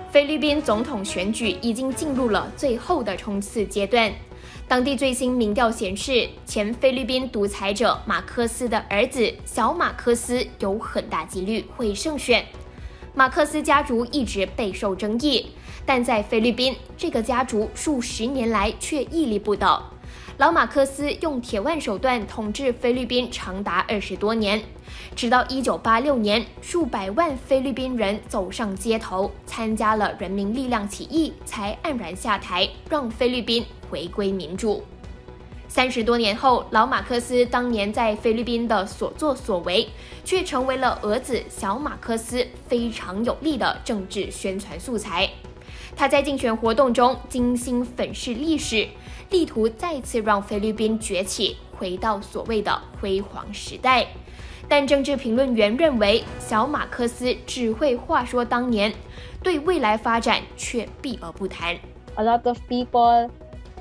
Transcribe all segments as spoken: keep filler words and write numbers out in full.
菲律宾总统选举已经进入了最后的冲刺阶段。当地最新民调显示，前菲律宾独裁者马科斯的儿子小马科斯有很大几率会胜选。马科斯家族一直备受争议，但在菲律宾，这个家族数十年来却屹立不倒。老马科斯用铁腕手段统治菲律宾长达二十多年，直到一九八六年，数百万菲律宾人走上街头，参加了人民力量起义，才黯然下台，让菲律宾回归民主。三十多年后，老马科斯当年在菲律宾的所作所为，却成为了儿子小马科斯非常有力的政治宣传素材。他在竞选活动中精心粉饰历史，力图再次让菲律宾崛起，回到所谓的辉煌时代。但政治评论员认为，小马科斯只会话说当年，对未来发展却避而不谈。 A lot of people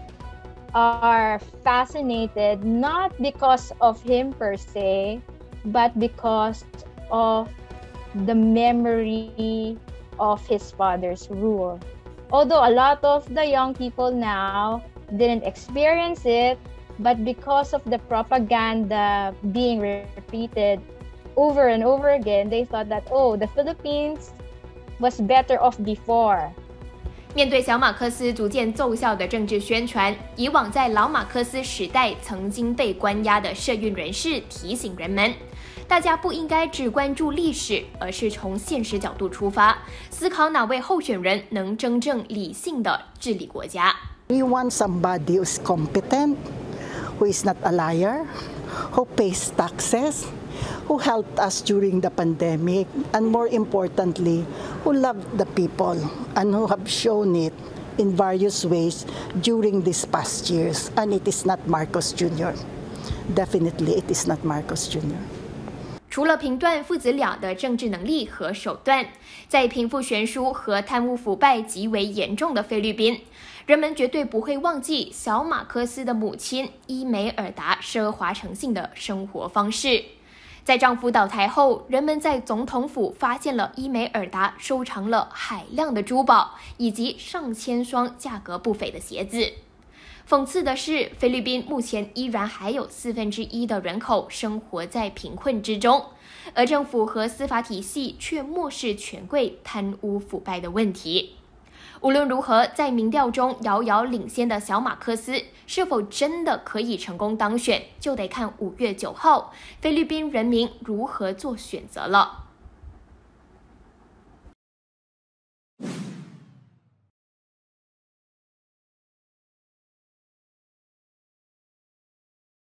are fascinated not because of him per se, but because of the memory of his father's rule. Although a lot of the young people now didn't experience it, but because of the propaganda being repeated over and over again, they thought that, oh, the Philippines was better off before. 面对小马科斯逐渐奏效的政治宣传，以往在老马科斯时代曾经被关押的社运人士提醒人们，大家不应该只关注历史，而是从现实角度出发，思考哪位候选人能真正理性地治理国家。 We want somebody who's competent, who is not a liar, who pays taxes, who helped us during the pandemic, and more importantly, who loved the people and who have shown it in various ways during these past years. And it is not Marcos Junior Definitely, it is not Marcos Junior 除了评断父子俩的政治能力和手段，在贫富悬殊和贪污腐败极为严重的菲律宾，人们绝对不会忘记小马科斯的母亲伊梅尔达奢华诚信的生活方式。在丈夫倒台后，人们在总统府发现了伊梅尔达收藏了海量的珠宝以及上千双价格不菲的鞋子。讽刺的是，菲律宾目前依然还有四分之一的人口生活在贫困之中，而政府和司法体系却漠视权贵贪污腐败的问题。无论如何，在民调中遥遥领先的小马科斯是否真的可以成功当选，就得看五月九号菲律宾人民如何做选择了。